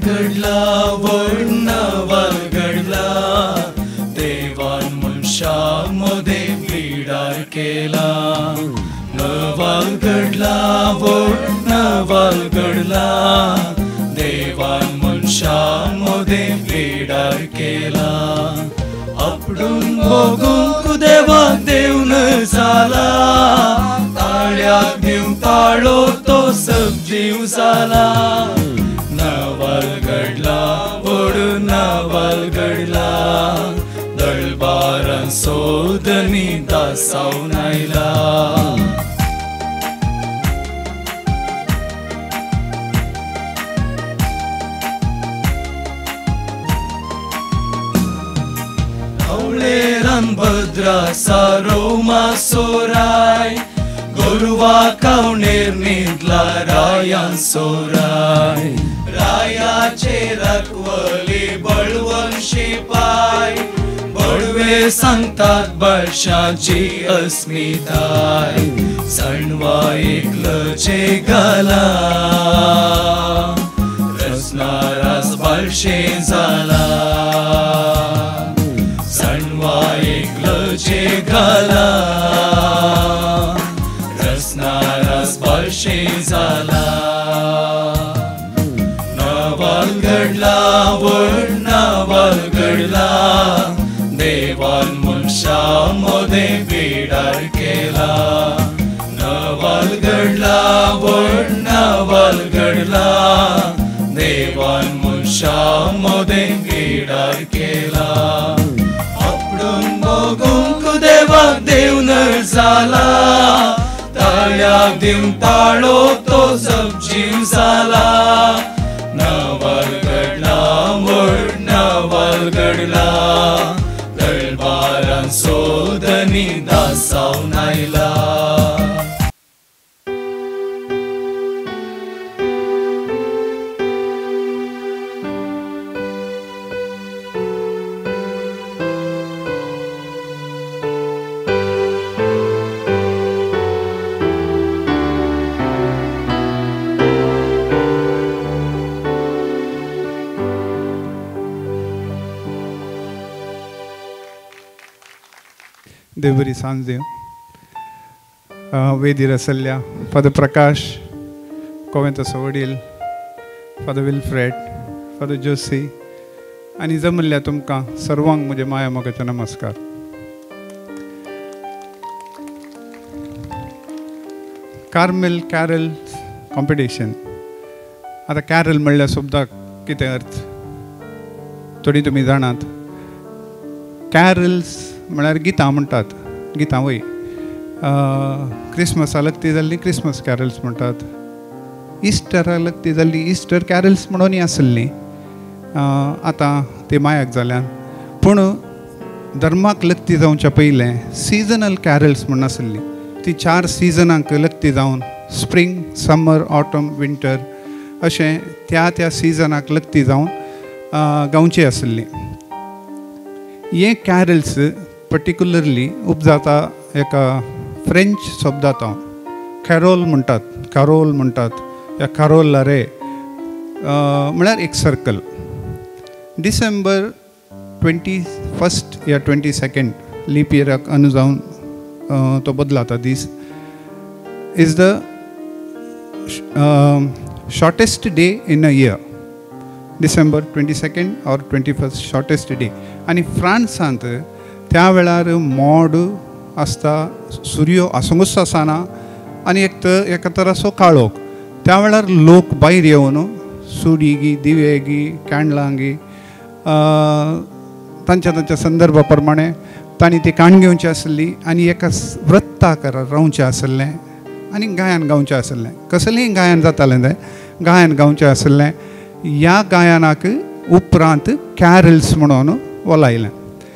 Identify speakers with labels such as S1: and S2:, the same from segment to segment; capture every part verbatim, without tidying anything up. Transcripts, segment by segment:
S1: घडला वर्णवाल घडला देवान मनशामध्ये बिडार केला नवाल घडला वर्णवाल घडला देवान मनशामध्ये बिडार केला आपडून बघूंक देवा देवन जाला ताळ्याक दिव ताळो तो सबजीव जाला नवाल घडला व्हड नवाल घडला दळबारान सोदनी दासावन आयला भद्रा सारो मासोराय गोरवा कावनेर न्हिदला रायान सोराय रायाचे रखवली बळवंत शिपाय बळवे सांगतात बादशाची अस्मिताय सणवा एकलचे घाला रसनारास बालशे जाला सणवा एकलचे घाला रसनारास बालशे जाला नवाल घडला व्हड नवाल घडला देवान मनशामध्ये बिडार केला नवाल घडला व्हड नवाल घडला देवान मनशामध्ये बिडार केला बघूंक देवाक देवन जाला ताळ्याक दिवन ताळो तो सबजीव जाला नवाल घडला व्हड नवाल घडला दळबारान सोदनी दासावन आयला
S2: देव बरी सांज देव वेदीर असल्या फादर प्रकाश कोवेंत वडील फादर विल्फ्रेड फादर जोशी आनी जमल्ल्या तुमकां सर्वांक म्हजे माया मोगाचे नमस्कार कार्मेल कॅरल कॉम्पिटिशन आता कॅरल म्हणल्या शब्दाक कितें अर्थ थोडी तुमी जाणात कॅरल्स म्हळ्यार गितां म्हणटात गितां वय क्रिसमसाक लागती जाल्ली क्रिसमस कॅरल्स म्हणटात इस्टराक लागती जाल्ली इस्टर कॅरल्स म्हणूनय आसलीं आतां ते मायाक जाल्यान पूण धर्माक लक्ती जावच्या पयलें सिजनल कॅरल्स म्हण आसलीं ती चार सिजनांक लक्ती जावन स्प्रींग समर ऑटम विंटर अशें त्या त्या सिजनाक लक्ती जावन गावची आसलीं हे कॅरल्स पर्टिक्युलरली उपजाता एका फ्रेंच शब्दांतल्यान कॅरोल म्हणटात कॅरोल म्हणटात या कॅरोलारे म्हळ्यार एक सर्कल डिसेंबर ट्वेंटी फस्ट या ट्वेंटी सेकंड लीप इयराक अनु जावन तो बदलाता दीस is the shortest day in a year December twenty second और ट्वेंटी फस्ट शॉर्टेस्ट डे आनी फ्रांसांत त्या वेळार मोड आसता सूर्य आसोंगूच आसना आनी एक तर एका तराचो काळोख त्या वेळार लोक भायर येवन सुडी गी दिवे गी कॅन्डलां गी तांच्या तांच्या संदर्भा प्रमाणे तांणी ती काण घेवची आसली आनी एका व्रताक रावचें आसलें आनी गायन गावचें आसलें कसलेंय गायन जातालें तें गायन गावचें आसलें ह्या गायनाक उपरांत कॅरल्स म्हणून वलायलें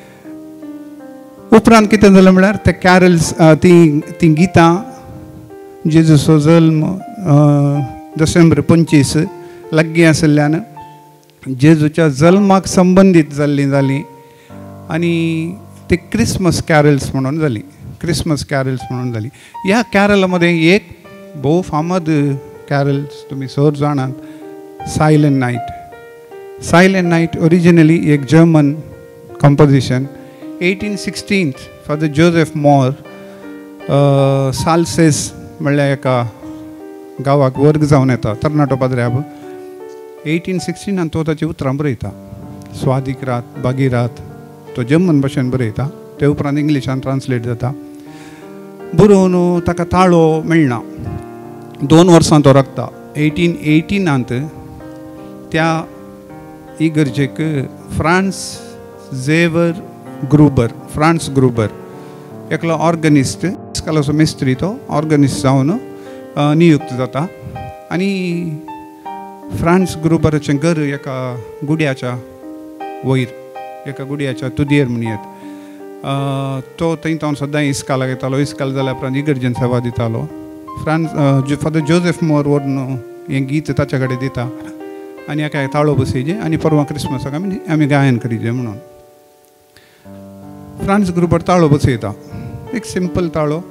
S2: उपरांत कितें जालें म्हळ्यार ते कॅरल्स ती ती गितां जेजूचो जल्म डिसेंबर पंचवीस लागीं आसल्यान जेजूच्या जल्माक संबंदीत जाल्लीं जालीं आनी ते क्रिसमस कॅरल्स म्हणून जालीं क्रिसमस कॅरल्स म्हणून जालीं ह्या कॅरला मध्ये एक भोव फामाद कॅरल्स तुमी सर जाणात silent night silent night originally एक German composition. Eighteen sixteen father Joseph Mohr साल्सेस म्हणल्यार एका गांवाक वर्ग जावन येता तरणाटो पाद्र्याब. एटीन सिक्स्टीनान तो ताची उतरां बरयता. स्वादीक रात बागी रात तो जर्मन भाशेन बरयता. ते उपरांत इंग्लिशान ट्रान्सलेट जाता. बरोवन ताका ताळो मेळना. दोन वर्सां तो रगता. एटीन एटीनांत त्या इगर्जेक Franz Xaver Gruber Franz Gruber एकलो ऑर्गनिस्ट इस्कालाचो मेस्त्री तो ऑर्गनिस्ट जावन नियुक्त जाता. आनी फ्रांस ग्रुबराचें घर एका गुड्याच्या वयर एका गुड्याच्या तुदयेर म्हणयत. तो थंय तो सदां इस्कालाक येतालो. इस्काल जाल्या उपरांत इगर्जेन सेवा दितालो. फ्रांस फादर जोसेफ मोर व्हरून हें गीत ताचे कडेन दिता आनी एका ताळो बसयचे आनी परवां क्रिस्मसाक आमी आमी गायन करीचे म्हणून. फ्रांस ग्रुबर ताळो बसयता. एक सिंपल ताळो.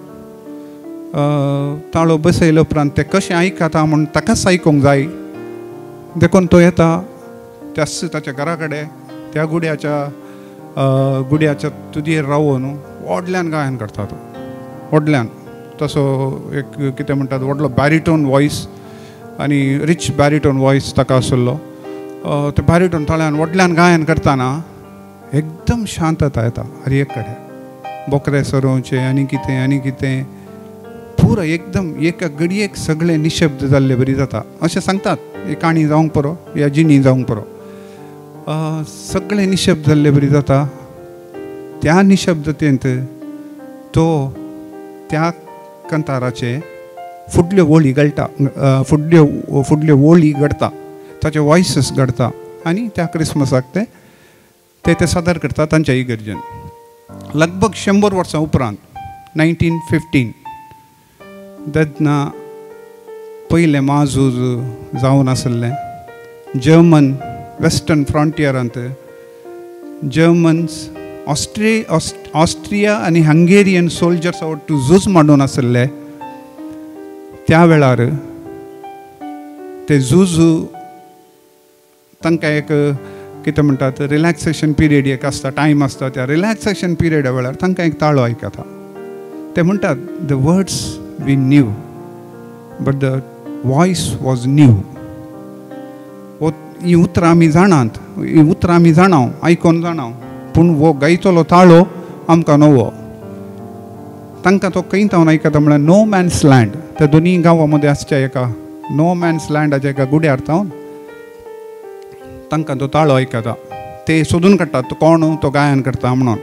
S2: ताळो बसयले उपरांत ते कशें आयकता म्हूण ताकाच आयकूंक जाय देखून तो येता. त्याच ताच्या घरा कडेन त्या गुड्याच्या गुड्याच्या तुदयेर रावून व्हडल्यान गायन करता. तो व्हडल्यान तसो एक कितें म्हणटात व्हडलो बॅरिटोन वॉयस आनी रिच बॅरिटोन वॉयस ताका आसलो. ते बॅरिटोन थळ्यान व्हडल्यान गायन करतना एकदम शांतता येता हर एक कडेन. बोकरे सरोवचे आनी कितें आनी कितें पुरो एकदम एका घडयेक सगळें निशब्द जाल्ले बरी जाता अशें सांगतात. ही काणी जावंक पुरो या जिणी जावंक पुरो सगळें निशब्द जाल्ले बरी जाता. त्या निशब्दतेंत तो त्या कंताराचे फुडल्यो वळी घडटा फुडल्यो फुडल्यो वळी घडटा. ताचे वॉयसीस घडता आनी त्या क्रिस्मसाक ते ते ते सादर करता तांच्या इगर्जेन. लगभग शंबर वर्सां उपरांत नायन्टीन फिफ्टीन तेन्ना पयलें महाझूज जावन आसलें. जर्मन वेस्टर्न फ्रंटियरांत जर्मन्स ऑस्ट्रे ऑस्ट्रिया आनी हंगेरियन सोल्जर्स आवट झूज मांडून आसले. त्या वेळार ते झूज तांकां एक कितें म्हणटात रिलॅक्सेशन पिरियड एक आसता टायम आसता. त्या रिलॅक्सेशन पिरियडा वेळार तांकां एक ताळो आयकता. ते म्हणटात the words we knew but the voice was new. ही उतरां आमी जाणात ही उतरां आमी जाणाव आयकोन जाणाव पूण वो गायतलो ताळो आमकां नवो. तांकां तो खंय तावन आयकता म्हळ्यार नो मॅन्स लँड. त्या दोनी गांवां मदीं आसच्या एका नो मॅन्स लँडाच्या एका गुड्यार तावन तांकां तो ताळो आयकता. ते सोदून काडटात तो कोण तो गायन करता म्हणून.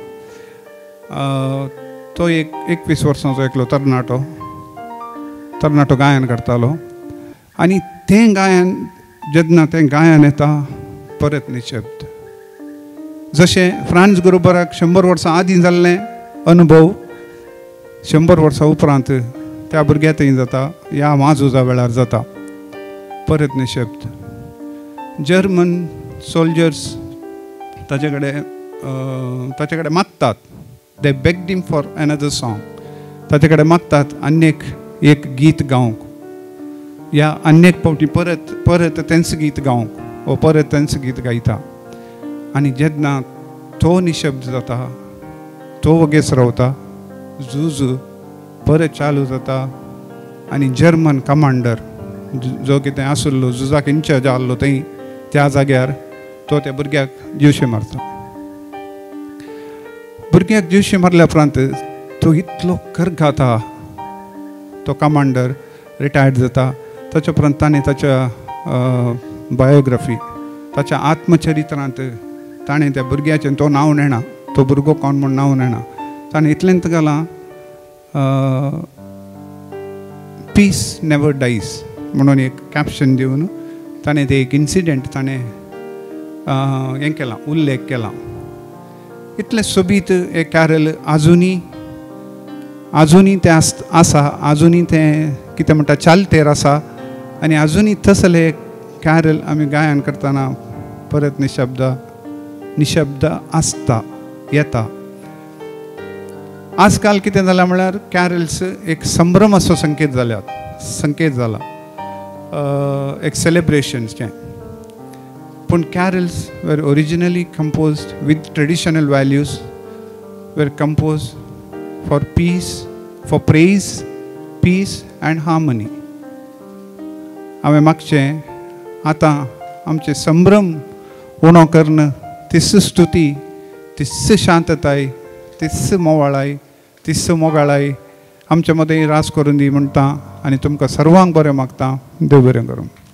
S2: तो एक एकवीस वर्सांचो एकलो तरणाटो तरणाटो गायन करतालो. आनी तें गायन जेन्ना तें गायन येता परत निशब्द. जशें फ्रांस ग्रुबराक शंबर वर्सां आदीं जाल्लें अनुभव शंबर वर्सां उपरांत त्या भुरग्या थंय जाता. ह्या महाझुजा वेळार जाता परत निशब्द. जर्मन सोल्जर्स ताचे कडेन ताचे कडेन मागतात. They begged him for another song. ताचे कडेन मागतात आनीक एक गीत गावंक या आनीक फावटी परत परत तेंच गीत गावंक वो परत तेंच गीत गायता. आनी जेन्ना तो निशब्द जाता तो वगेस रावता झूज परत चालू जाता. आनी जर्मन कमांडर जो कितें आसलो झुजाक इन्चार्ज आसलो थंय त्या जाग्यार तो त्या भुरग्याक जिवशे मारता. भुरग्याक जिवशे मारल्या उपरांत तो इतलो करगाता. तो कमांडर रिटायर्ड जाता. ताच्या उपरांत ताणें ताच्या बायोग्राफी ताच्या आत्मचरित्रांत ताणें त्या भुरग्याचें तो नांव नेणा. तो भुरगो कोण म्हूण नांव नेणा. ताणें इतलेंत घालां पीस नेवर डायज म्हणून एक कॅप्शन दिवन ताणें ते एक इन्सिडेंट ताणें हें केलां उल्लेख केला. इतलें सोबीत एक कॅरल आजुनी आजुनी तें आस आसा आजुनी तें कितें म्हणटा चालतेर आसा. आनी आजुनी तसलें कॅरल आमी गायन करतना परत निशब्द निशब्द आसता येता. आजकाल कितें जालां म्हळ्यार कॅरल्स एक संभ्रमाचो संकेत जाल्यात संकेत जाला एक सेलिब्रेशन्सचें. पूण carols were originally composed with traditional values, were composed for peace, for praise, peace and harmony. हांवें मागचें आतां आमचे संभ्रम उणो करून तिस्स स्तुती, तिस्स शांतताय, तिस्स मोवाळाय, तिस्स मोगाळाय आमचे मदें रास करून दी म्हणटा आनी तुमकां सर्वांक बरें मागता. देव बरें करूं.